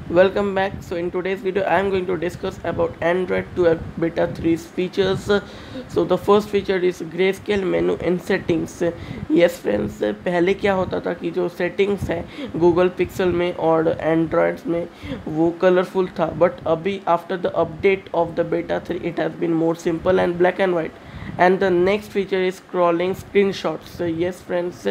Welcome back. So in today's video I am going to discuss about Android 12 beta 3's features. So the first feature is grayscale menu in settings. Yes friends, पहले क्या होता था कि जो settings है Google Pixel में और Android में वो कलरफुल था, बट अभी after the update of the beta 3 it has been more simple and black and white. And the next feature is scrolling screenshots. Yes friends,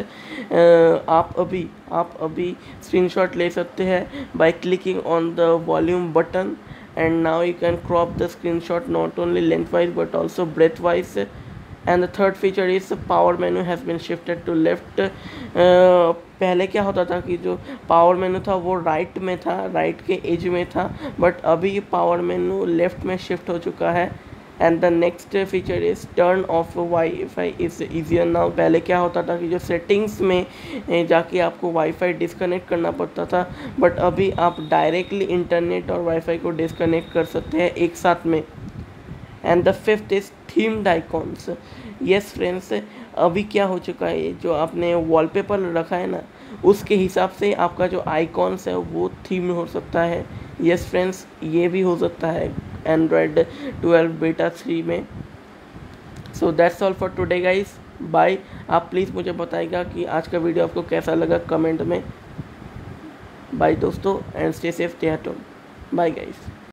आप अभी screenshot ले सकते हैं by clicking on the volume button, and now you can crop the screenshot not only lengthwise but also breadthwise. And the third feature is power menu has been shifted to left. पहले क्या होता था कि जो power मेनू था वो right में था, राइट के एज में था, बट अभी पावर मेनू लेफ्ट में शिफ्ट हो चुका है. And the next feature is turn off WiFi is easier now. पहले क्या होता था कि जो सेटिंग्स में जाके आपको वाईफाई डिस्कनेक्ट करना पड़ता था, बट अभी आप डायरेक्टली इंटरनेट और वाईफाई को डिस्कनेक्ट कर सकते हैं एक साथ में. And the fifth is themed icons. Yes friends, अभी क्या हो चुका है, जो आपने वॉलपेपर रखा है ना, उसके हिसाब से आपका जो आइकॉन्स है वो थीम हो सकता है. यस फ्रेंड्स, ये भी हो सकता है एंड्रॉयड 12 बेटा 3 में. So that's all for today guys. Bye. आप प्लीज़ मुझे बताइएगा कि आज का वीडियो आपको कैसा लगा कमेंट में. बाय दोस्तों, and stay safe, stay at home. Bye guys.